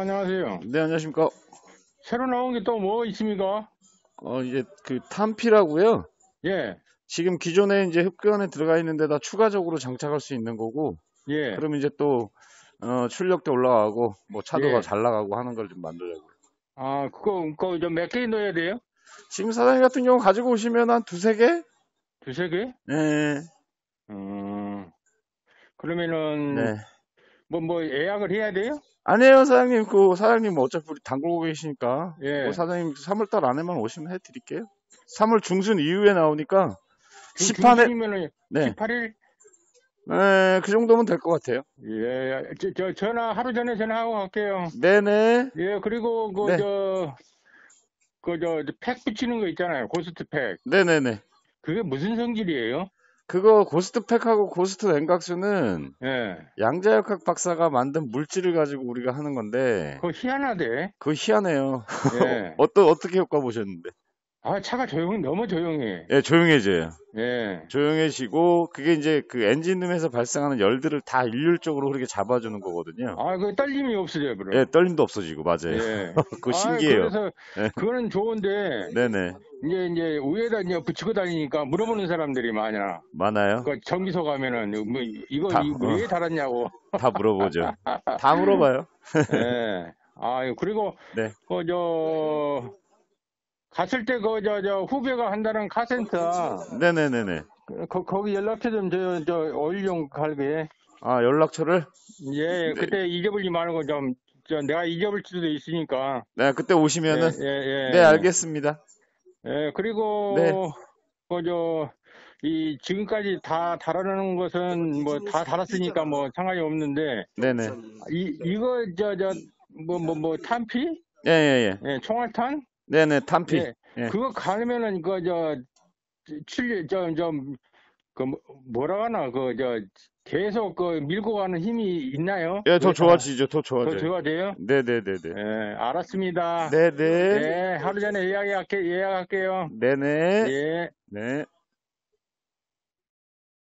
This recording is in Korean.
안녕하세요. 네, 안녕하십니까. 새로 나온 게 또 뭐 있습니까? 이제 그 탄피라고요. 예, 지금 기존에 이제 흡기관에 들어가 있는 데다 추가적으로 장착할 수 있는 거고, 예, 그러면 이제 또, 출력도 올라가고, 뭐 차도가 예. 잘 나가고 하는 걸 좀 만들려고요. 아, 그거 좀 몇 개 넣어야 돼요? 지금 사장님 같은 경우 가지고 오시면 한 두세 개? 두세 개? 네, 그러면은, 네. 뭐 예약을 해야 돼요? 아니에요, 사장님. 사장님 뭐 어차피 우리 담그고 계시니까, 뭐 예. 사장님 3월달 안에만 오시면 해드릴게요. 3월 중순 이후에 나오니까, 시판에, 중순이면은 네. 18일? 네, 그 정도면 될 것 같아요. 예, 하루 전에 전화하고 갈게요. 네네. 예, 그리고 네. 팩 붙이는 거 있잖아요. 고스트 팩. 네네네. 그게 무슨 성질이에요? 그거 고스트팩하고 고스트 냉각수는 예. 양자역학 박사가 만든 물질을 가지고 우리가 하는 건데, 그거 희한하대. 그거 희한해요. 예. 어떻게 효과 보셨는데? 아, 차가 너무 조용해. 예, 조용해져요. 예. 조용해지고, 그게 이제 그 엔진룸에서 발생하는 열들을 다 일률적으로 그렇게 잡아주는 거거든요. 아, 그 떨림이 없어져요, 예, 그럼. 떨림도 없어지고, 맞아요. 예. 그거 아, 신기해요. 그래서 예, 그거는 좋은데 네네. 이제 위에다 이제 붙이고 다니니까 물어보는 사람들이 많아. 많아요. 그 정비소 가면은 뭐 이거 다, 왜 달았냐고. 다 물어보죠. 다 물어봐요. 예. 아, 그리고 네. 갔을 때 저 후배가 한다는 카센터 네네네네. 거기 연락처 좀 저 오일 좀 갈게. 아, 연락처를? 예, 네, 그때 잊어버리지 말고 내가 잊어버릴 수도 있으니까. 네, 그때 예, 오시면은, 예, 네, 예. 알겠습니다. 예, 네. 그리고, 지금까지 다 달아놓은 것은 뭐 다 달았으니까 뭐 상관이 없는데, 네네. 이거, 탄피? 예, 예, 예. 예, 총알탄? 네네, 탄피. 예, 예. 그거 가면은, 뭐라 하나, 계속 밀고 가는 힘이 있나요? 예, 더 그게 좋아지죠, 더 더 좋아져요. 좋아져요? 네네네네. 예, 알았습니다. 네네. 예, 하루 전에 예약할게요. 네네. 예. 네.